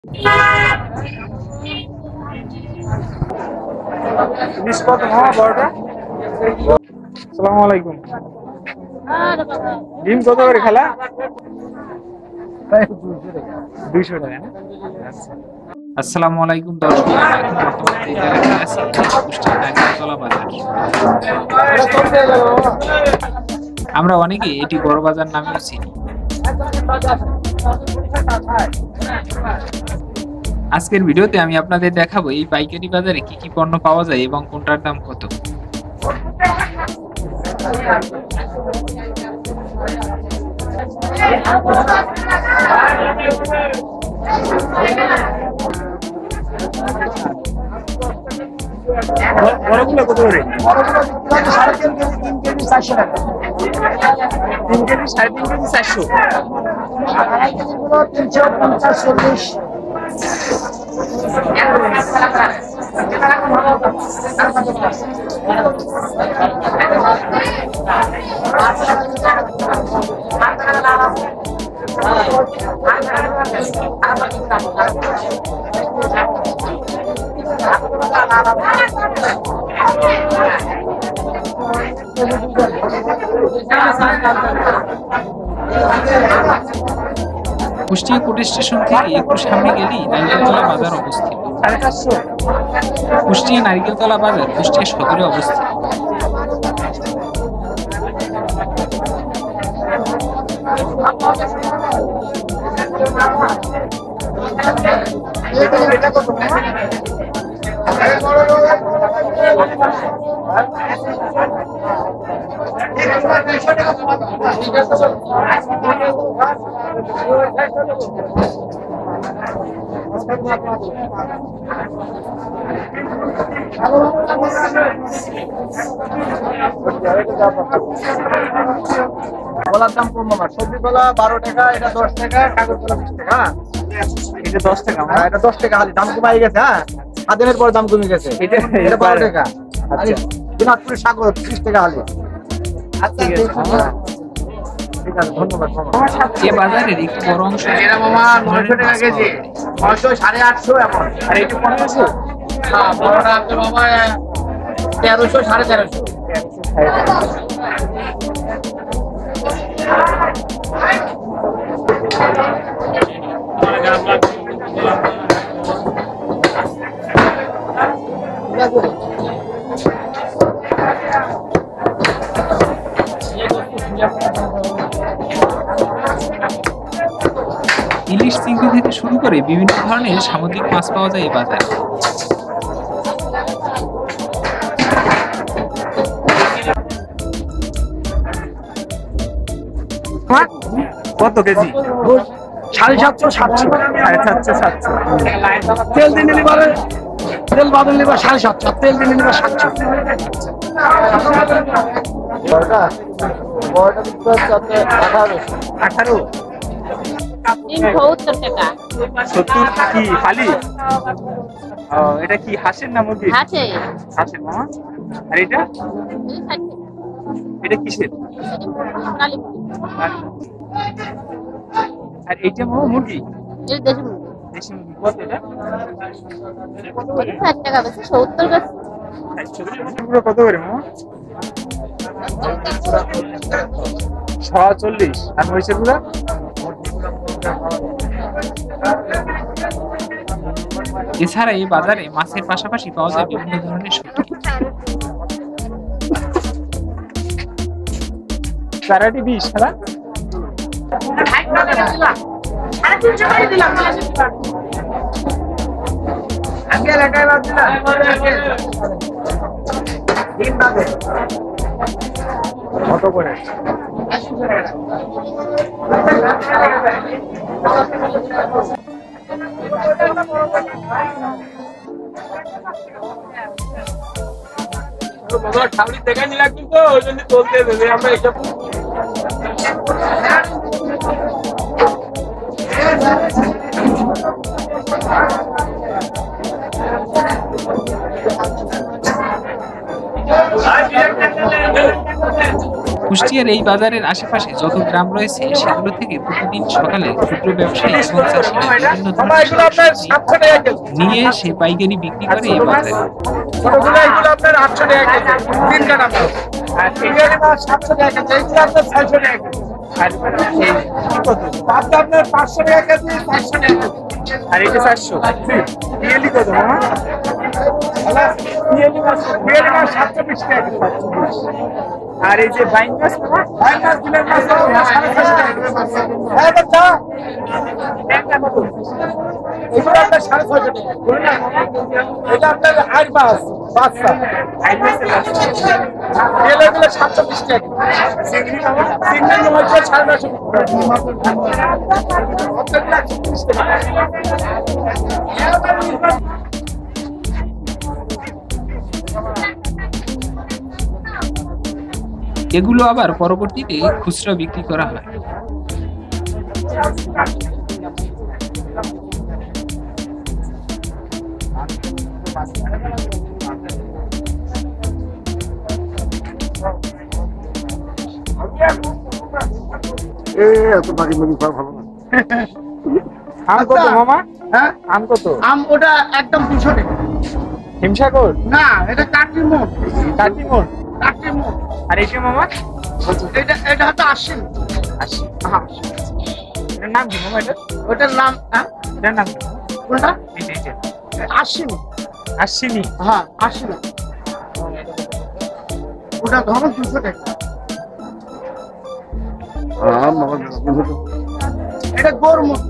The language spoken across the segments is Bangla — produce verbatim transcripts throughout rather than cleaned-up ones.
আসসালামু আলাইকুম। ডিম কত করে খেলা? দুইশো টাকা। আসসালামু আলাইকুম দর্শক, আমরা অনেকে এটি বড় বাজার নামেও চিনি। আজকের ভিডিওতে আমি আপনাদের দেখাবো এই পাইকারি বাজারে কি কি পণ্য পাওয়া যায় এবং কোনটার দাম কত। বড়গুলো কত করে? সাড়ে তিন কেজি তিন কেজি চারশো টাকা। তিন কেজি সাড়ে তিন কেজি চারশো। আড়াই কেজি গুলো তিনশো পঞ্চাশ চল্লিশ। কুষ্টিয়া কোর্ট স্টেশন থেকে একটু সামনে গেলেই নারিকেলতলা বাজার অবস্থিত। কুষ্টিয়া নারিকেলতলা বাজার কুষ্টিয়া সদরে অবস্থিত। কলার দাম কম আমার, সবজি কলা বারো টাকা, এটা দশ টাকা, কাগজ কলা বিশ টাকা। এটা দশ টাকা, এটা দশ টাকা খালি, দাম কমে গেছে। হ্যাঁ, স্বাধীনের পর দাম কমে গেছে। এটা বারো টাকা। দিনাজপুরের সাগর ত্রিশ টাকা খালি। ঠিক আছে, ধন্যবাদ। এই বাজারের একটু বড় অংশ এটা মামা নয়শো টাকা কেজি, নয়শো সাড়ে আটশো এখন। আর এটা পনেরোশো। হ্যাঁ, বড়টা আপনার মামা তেরোশো সাড়ে তেরোশো। ইলিশ চিংড়ি থেকে শুরু করে বিভিন্ন ধরনের সামুদ্রিক মাছ পাওয়া যায় এই বাজারে। কত কেজি? সাড়ে সাতশো সাতশো সাড়ে সাতশো সাতশো। তেল দিয়ে নিলে পারে, তেল বাদল নিবা সাড়ে সাতশো, তেল দিয়ে নিবা সাতশো। আঠারো সত্তর কি খালি? এটা কি হাঁসের না মুরগি? হাঁসের মামা। আর এটা এটা কিসের? আর এইটা মামা মুরগি? দেশি মুরগি। কত এটা? ষাট টাকা বেশি, সত্তর বেশি। কত করে মামা? চল্লিশ। আর মহিষের গুঁড়া? এছাড়া এই বাজারে মাছের পাশাপাশি পাওয়া যায় বিভিন্ন ধরনের সবজি। চারাটি বিশ খেলা। কত করে? ঠাউরি দেখা নিলাম কিন্তু ওই জন্য চলতে দেবে আমরা এসব। কুষ্টিয়ার এই বাজারের আশেপাশে যত গ্রাম রয়েছে সেগুলো থেকে প্রতিদিন সকালে ক্ষুদ্র ব্যবসায়ী এবং চাষিরা বিভিন্ন ধরনের সবজি নিয়ে সে পাইকারি বিক্রি করে এই বাজারে। আর এটা চারশো পিএলি কত মামা? পিএলি মাছ পিএলি মাছ সাতশো বিশ টাকা। আর এই যে বাইন মাছ বাইন মাছ বিলের মাছ সাড়ে ছশো টাকা। হ্যাঁ বাচ্চা এগুলো আপনার সাড়ে ছশো টাকা। এটা আপনার আট মাছ বাচ্চা আট মাছের এগুলো সাতশো বিশ টাকা। চিংড়ি মামা চিংড়ি মাছ সাড়ে নশো এগুলো আবার পরবর্তীতে খুচরা বিক্রি করা হয়। আম কত মামা? হ্যাঁ আম কত? আম ওটা একদম দুশো টাকা। হিমসাগর না এটা কাটি মোট কাটি মোট কাটি মোট। আর এটা মামা এটা এটা হচ্ছে আশি আশি। হ্যাঁ এটার নাম কি মামা? এটা ওটার নাম হ্যাঁ এটার নাম কোনটা? এটা এটা আশি আশিনি। হ্যাঁ আশি ওটা ধরো দুশো টাকা। এটা গোরমুখ।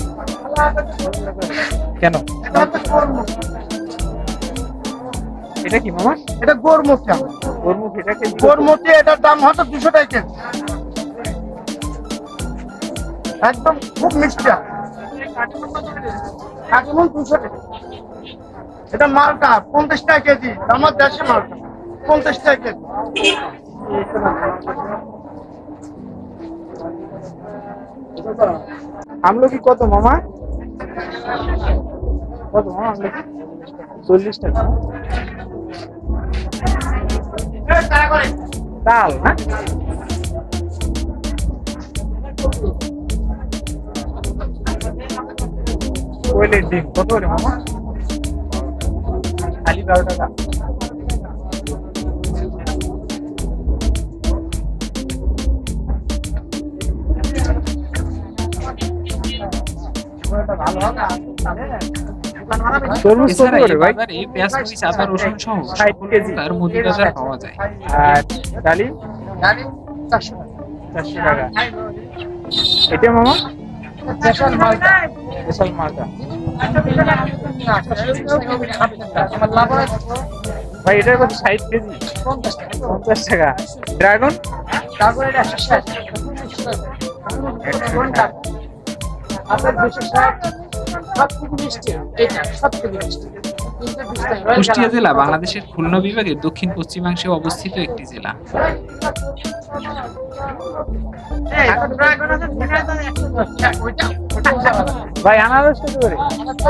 কেন? এটা হচ্ছে গোরমুখ। এটা কি মামা? এটা গোরমুখ। গোরমুখ এটা কি? গোরমুখে এটার দাম হয়তো দুশো টাকা কেজি। একদম খুব মিষ্টি। কাটিমন দুশো টাকা। এটা মালটা পঞ্চাশ টাকা কেজি। আমার দেশে মালটা পঞ্চাশ টাকা কেজি। আমলকি কত মামা? কত মামা আমলকি? চল্লিশ টাকা। তাল হ্যাঁ কোয়েলের ডিম কত করে মামা? খালি বারো টাকা। এছাড়া এই বাজারে পেঁয়াজ, মরিচ, আদা, রসুন সহ সকল প্রকার মুদি বাজার পাওয়া যায়। আর ডালিম ডালিম চারশো চারশো টাকা। এটা মামা স্পেশাল মালটা। স্পেশাল মালটা। ভাই এটার কত? ষাট কেজি পঞ্চাশ টাকা। ড্রাগন কুষ্টিয়া জেলা বাংলাদেশের খুলনা বিভাগের দক্ষিণ পশ্চিমাংশে অবস্থিত একটি জেলা। ভাই আনারস কত করে?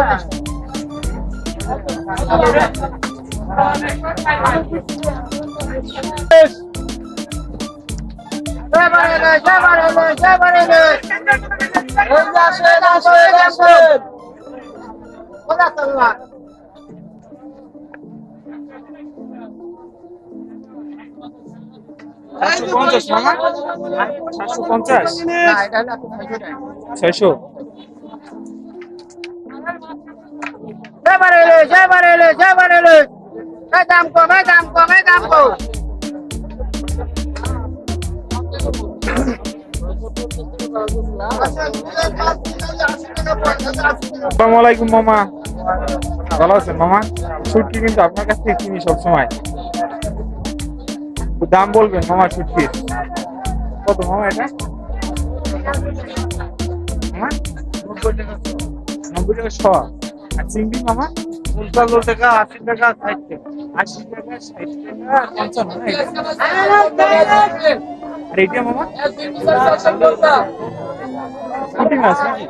সাতশো পঞ্চাশ মামা? সাতশো পঞ্চাশ ছয়শো। দাম কমে দাম কমে দাম কম। আসসালামু আলাইকুম মামা, ভালো আছেন মামা? শুটকি কিন্তু আপনার কাছ থেকে কিনি সবসময়। দাম বলবেন মামা শুটকির কত মামা? এটা নব্বই টাকা শ। আর চিংড়ি মামা? পঞ্চান্ন টাকা, আশি টাকা, ষাট টাকা। আশি টাকা, ষাট টাকা, পঞ্চান্ন। আর এটা মামা? পুঁটি মাছ নাকি?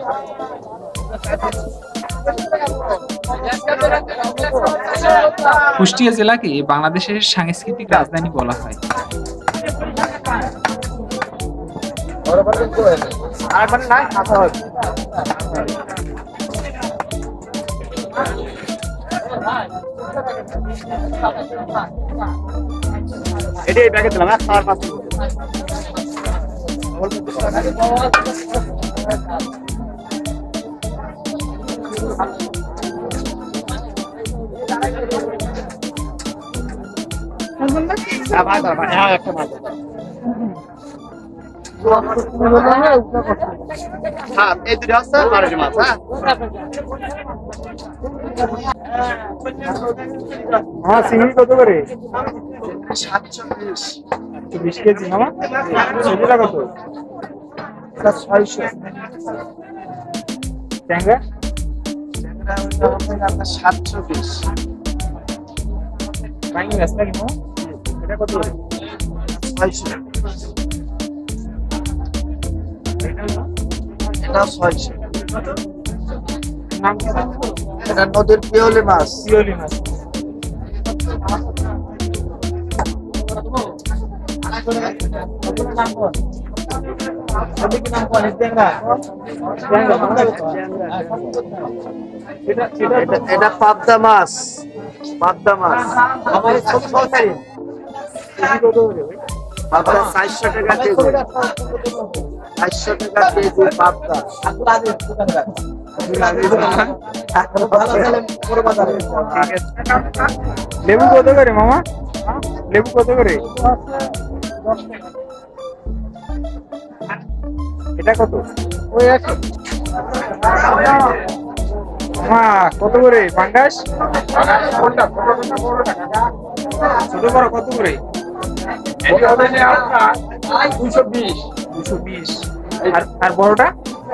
কুষ্টিয়া জেলাকে বাংলাদেশের সাংস্কৃতিক রাজধানী বলা হয়। আর মানে নাই আচ্ছা হয় এটা এই প্যাকেট দিলাম আর পাঁচ হ্যাঁ ভাই দাও ভাই হ্যাঁ একটা মাছ হ্যাঁ এই দুটো আছে বারোটি মাছ হ্যাঁ হ্যাঁ চিংড়ি কত করে সাতশো বিশ বিশ কেজি মামা সেগুলা কত ছয়শো ট্যাংরা আপনার সাতশো বিশ বাইং গাছ নাকি মামা এটা কত করে ছয়শো এটা ছয়শো নাম কি এটা নদীর পিওলি মাছ পিওলি মাছ এটা পাবদা মাছ পাবদা মাছ পাবদা চারশো টাকা কেজি চারশো টাকা কেজি পাবদা লেবু কত করে মামা লেবু কত করে এটা কত ওই আছে মামা কত করে পাঙ্গাস ছোট বড় কত করে দুশো বিশ দুশো বিশ আর বড়টা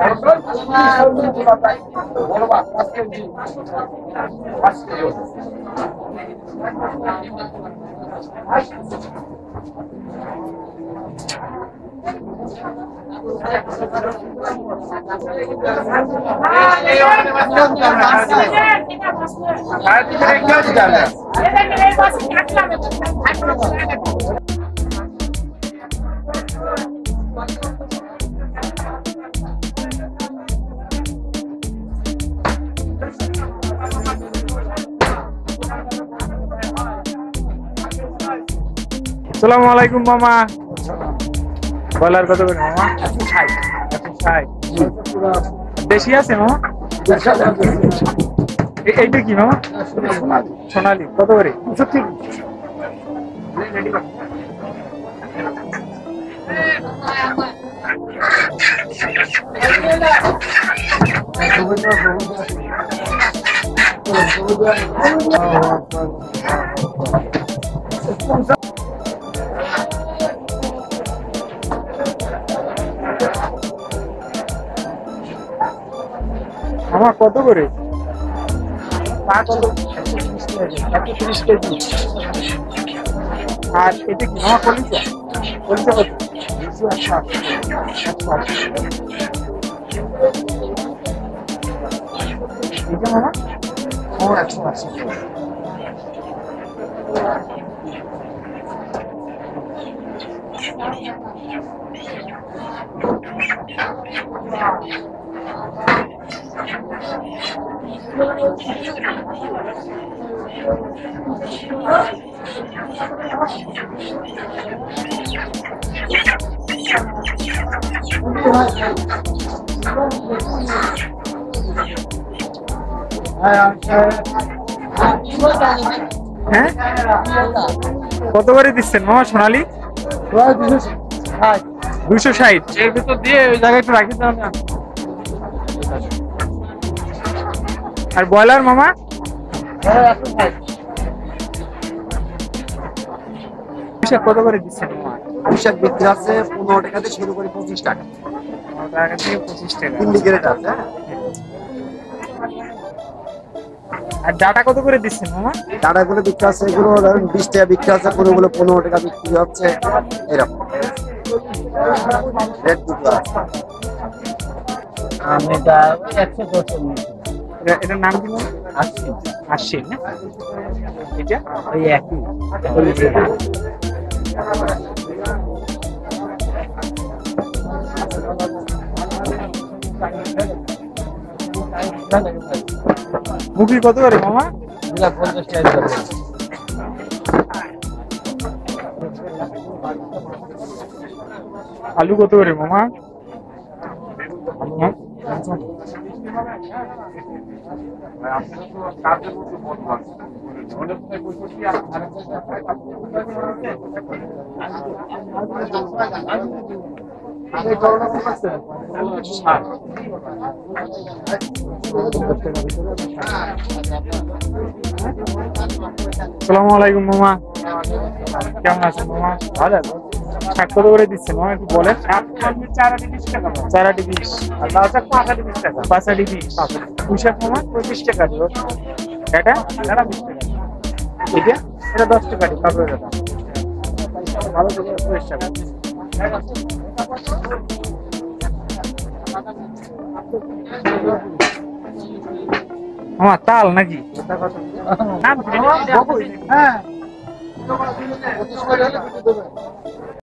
আসসালামু আলাইকুম মামা বলার কত করে মামা একশো ষাট দেশি আছে মামা এইটা কি মামা সোনালি কত করে মামা কত করে একশো ত্রিশ কেজি আর এটা কি মামা কলিজা কলিজা কত আচ্ছা এটা মামা ও একশো আশি হ্যাঁ কত করে দিচ্ছেন মামা সোনালি দুশো ষাট এর ভিতর দিয়ে ওই জায়গায় একটু রাখি দাও না আর ব্রয়লার মামা কত করে দিচ্ছেন মামা পোশাক বিক্রি আছে পনেরো টাকাতে শুরু করে পঁচিশ টাকা পনেরো টাকা থেকে পঁচিশ টাকা তিন দিকের আছে আর ডাটা কত করে দিচ্ছেন মামা ডাটাগুলো বিক্রি আছে এগুলো ধরেন বিশ টাকা বিক্রি আছে কোনোগুলো পনেরো টাকা বিক্রি হচ্ছে এরকম রেট দুটো আছে আমি এটা একশো দশ এটার নাম কি আশি আশি না এটা ওই একই মুখি কত করে মামা? পঞ্চাশ টাকা করে। আলু কত করে মামা? আসসালামু আলাইকুম মামা, কেমন আছেন মামা? ভালো আছেন? শাক কত করে দিচ্ছেন মামা একটু বলেন। চারাটি বিশ টাকা। চারাটি বিশ। পাঁচাটি বিশ টাকা। পাঁচাটি বিশ। পুঁইশাক মামা পঁচিশ টাকা দিও। এটা এটা বিশ টাকা। এটা এটা দশ টাকা দিই কাপড়ের দাম। ভালো করে পঁচিশ টাকা। মামা তাল নাকি? নাম কি? হ্যাঁ